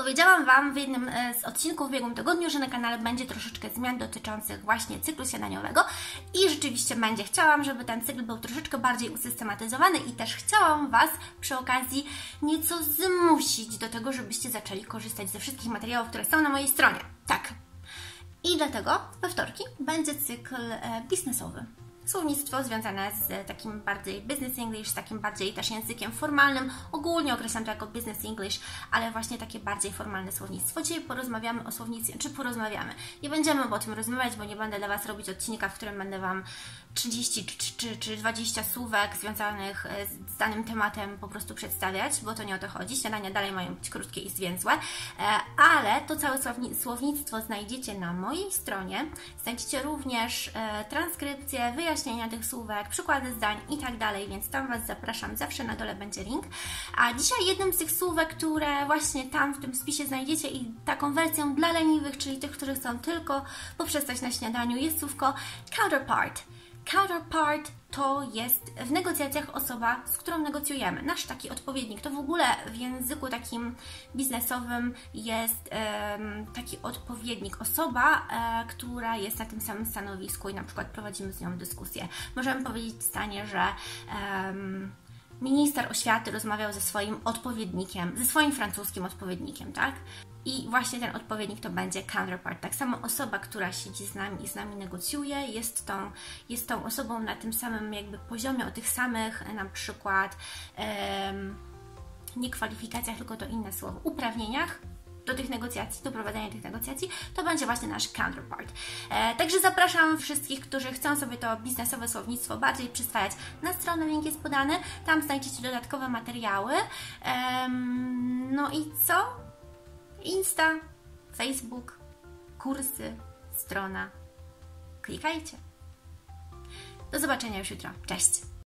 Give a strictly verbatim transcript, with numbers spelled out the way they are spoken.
Powiedziałam Wam w jednym z odcinków w ubiegłym tygodniu, że na kanale będzie troszeczkę zmian dotyczących właśnie cyklu śniadaniowego i rzeczywiście będzie. Chciałam, żeby ten cykl był troszeczkę bardziej usystematyzowany i też chciałam Was przy okazji nieco zmusić do tego, żebyście zaczęli korzystać ze wszystkich materiałów, które są na mojej stronie. Tak. I dlatego we wtorki będzie cykl biznesowy. Słownictwo związane z takim bardziej business English, z takim bardziej też językiem formalnym. Ogólnie określam to jako business English, ale właśnie takie bardziej formalne słownictwo. Dzisiaj porozmawiamy o słownictwie, czy porozmawiamy. Nie będziemy o tym rozmawiać, bo nie będę dla Was robić odcinka, w którym będę Wam trzydzieści czy, czy, czy dwadzieścia słówek związanych z danym tematem po prostu przedstawiać, bo to nie o to chodzi. Śniadania dalej mają być krótkie i zwięzłe, ale to całe słownictwo znajdziecie na mojej stronie. Znajdziecie również transkrypcję, wyjaśnienia tych słówek, przykłady zdań i tak dalej, więc tam Was zapraszam, zawsze na dole będzie link. A dzisiaj jednym z tych słówek, które właśnie tam w tym spisie znajdziecie i taką wersją dla leniwych, czyli tych, którzy chcą tylko poprzestać na śniadaniu, jest słówko counterpart. Counterpart to jest w negocjacjach osoba, z którą negocjujemy. Nasz taki odpowiednik. To w ogóle w języku takim biznesowym jest um, taki odpowiednik. Osoba, e, która jest na tym samym stanowisku i na przykład prowadzimy z nią dyskusję. Możemy powiedzieć w stanie, że um, minister oświaty rozmawiał ze swoim odpowiednikiem, ze swoim francuskim odpowiednikiem, tak? I właśnie ten odpowiednik to będzie counterpart. Tak samo osoba, która siedzi z nami i z nami negocjuje, jest tą, jest tą osobą na tym samym jakby poziomie, o tych samych na przykład um, nie kwalifikacjach, tylko to inne słowo, uprawnieniach do tych negocjacji, do prowadzenia tych negocjacji, to będzie właśnie nasz counterpart. E, także zapraszam wszystkich, którzy chcą sobie to biznesowe słownictwo bardziej przyswajać na stronę, link jest podany, tam znajdziecie dodatkowe materiały. E, no i co? Insta, Facebook, kursy, strona. Klikajcie. Do zobaczenia już jutro. Cześć!